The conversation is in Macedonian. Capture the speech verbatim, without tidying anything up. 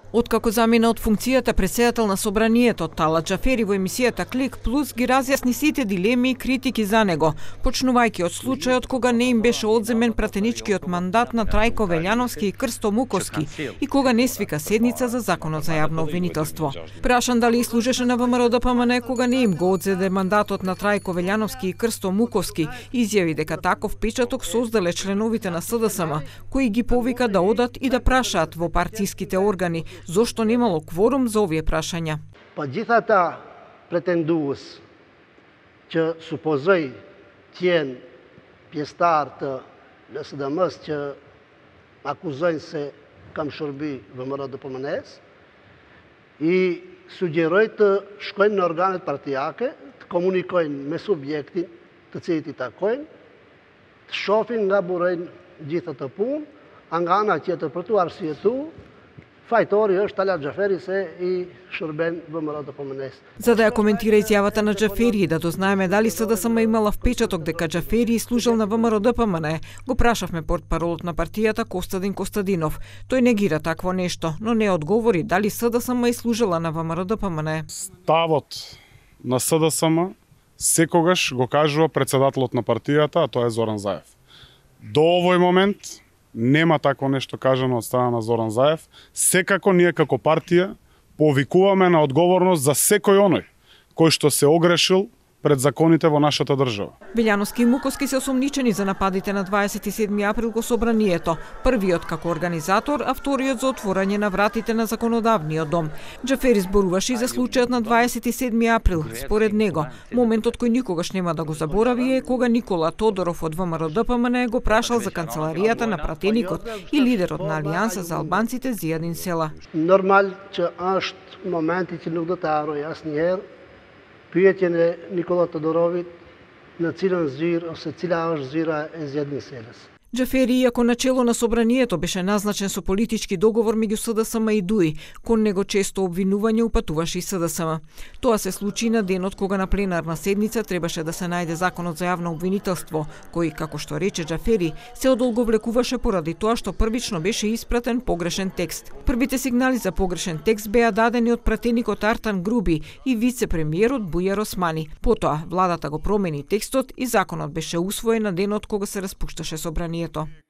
Откако замина од функцијата претседател на собранието, Талат Џафери во емисијата Клик Плюс ги разјасни сите дилеми и критики за него, почнувајќи од случајот кога не им беше одземен пратеничкиот мандат на Трајко Велјановски и Крсто Муковски и кога не свика седница за Законот за јавно обвинителство. Прашан дали служеше на ВМРО-ДПМН кога не им го одзеде мандатот на Трајко Велјановски и Крсто Муковски, изјави дека таков печаток создале членовите на СДСМ, кои ги повика да одат и да прашаат во партиските органи зошто немало кворум за овие прашања. Pa gjithata pretendues që supozoj t'jen pjesëtar të L S D M-s që akuzojnë se kam shërby ВМРО-DPMN-s i sugjeroj të shkojnë në organet partijake, të komunikojnë me subjektin të cilit i takojnë, të shohin nga burojnë gjithë të punë, nga ana tjetër për tu arsyetu фајтори është Талат Џафери се и шурбен ВМРО-ДПМН-с. За да ја коментира изјавата на Џафери и да дознаеме дали СДСМ имала впечаток дека Џафери служел на ВМРО-ДПМН, го прашавме портпаролот на партијата Костадин Костадинов. Тој негира такво нешто, но не одговори дали СДСМ и служела на ВМРО-ДПМН. Ставот на СДСМ секогаш го кажува претседателот на партијата, а тоа е Зоран Заев. До овој момент нема такво нешто кажано од страна на Зоран Заев. Секако ние како партија повикуваме на одговорност за секој оној кој што се огрешил пред законите во нашата држава. Велјановски и Муковски се осомничени за нападите на дваесет и седми април во собранието, првиот како организатор, а вториот за отворање на вратите на законодавниот дом. Џафери зборуваше и за случајот на дваесет и седми април. Според него, моментот кој никогаш нема да го заборави е кога Никола Тодоров од ВМРО-ДПМН го прашал за канцеларијата на пратеникот и лидерот на Алијанса за албанците Зијадин Села. Нормал që është моменти që nuk do të harroj asnjëherë pyetjen e Nikola Todorovit në cilën zyrë ose cila është zyra e Zијадин Селес. Џафери, иако начело на собранието беше назначен со политички договор меѓу СДСМ и ДУИ, кон него често обвинување упатуваше и СДСМ. Тоа се случи на денот кога на пленарна седница требаше да се најде Законот за јавно обвинителство, кој, како што рече Џафери, се одолговлекуваше поради тоа што првично беше испратен погрешен текст. Првите сигнали за погрешен текст беа дадени од пратеникот Артан Груби и вице-премиерот Бујар Османи. Потоа, владата го промени текстот и законот беше усвоен на денот кога се распушташе собранието.